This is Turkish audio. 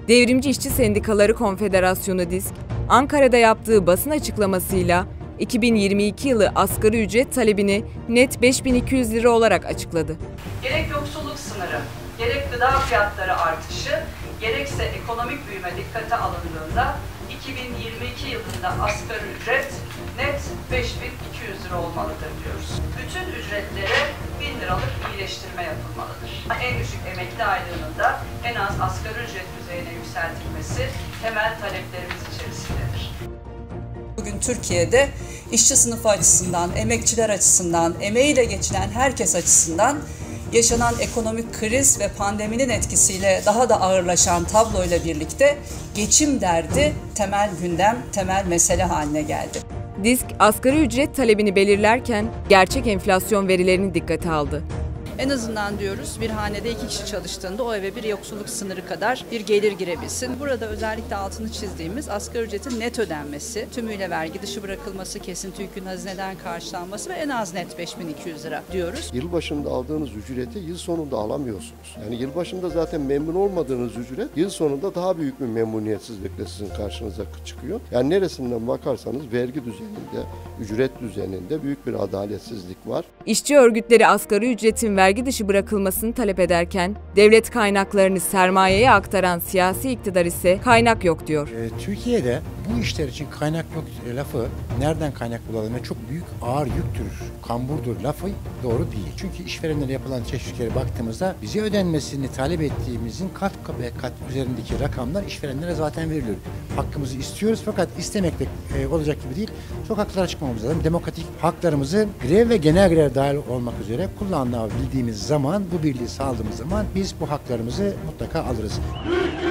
Devrimci İşçi Sendikaları Konfederasyonu DİSK, Ankara'da yaptığı basın açıklamasıyla 2022 yılı asgari ücret talebini net 5.200 lira olarak açıkladı. Gerek yoksulluk sınırı, gerek gıda fiyatları artışı, gerekse ekonomik büyüme dikkate alındığında 2022 yılında asgari ücret net 5.200 lira olmalıdır diyoruz. Bütün ücretlere 1.000 liralık iyileştirme yapılmalıdır. En düşük emekli aylığının da en az asgari ücret düzeyine yükseltilmesi temel taleplerimiz içerisindedir. Bugün Türkiye'de işçi sınıfı açısından, emekçiler açısından, emeğiyle geçinen herkes açısından yaşanan ekonomik kriz ve pandeminin etkisiyle daha da ağırlaşan tabloyla birlikte geçim derdi temel gündem, temel mesele haline geldi. DİSK, asgari ücret talebini belirlerken gerçek enflasyon verilerini dikkate aldı. En azından diyoruz bir hanede 2 kişi çalıştığında o eve bir yoksulluk sınırı kadar bir gelir girebilsin. Burada özellikle altını çizdiğimiz asgari ücretin net ödenmesi, tümüyle vergi dışı bırakılması, kesinti yükün hazineden karşılanması ve en az net 5.200 lira diyoruz. Yılbaşında aldığınız ücreti yıl sonunda alamıyorsunuz. Yani yılbaşında zaten memnun olmadığınız ücret yıl sonunda daha büyük bir memnuniyetsizlikle sizin karşınıza çıkıyor. Yani neresinden bakarsanız vergi düzeninde, ücret düzeninde büyük bir adaletsizlik var. İşçi örgütleri asgari ücretin vergi dışı bırakılmasını talep ederken, devlet kaynaklarını sermayeye aktaran siyasi iktidar ise kaynak yok diyor. Türkiye'de bu işler için kaynak yok lafı nereden kaynak bulalım ve çok büyük ağır yüktür, kamburdur lafı doğru değil. Çünkü işverenlere yapılan teşviklere baktığımızda bize ödenmesini talep ettiğimizin kat ve kat üzerindeki rakamlar işverenlere zaten veriliyor. Hakkımızı istiyoruz fakat istemekle olacak gibi değil. Sokaklara çıkmamız lazım. Demokratik haklarımızı grev ve genel grev dahil olmak üzere kullanabildiğimiz zaman, bu birliği sağladığımız zaman biz bu haklarımızı mutlaka alırız.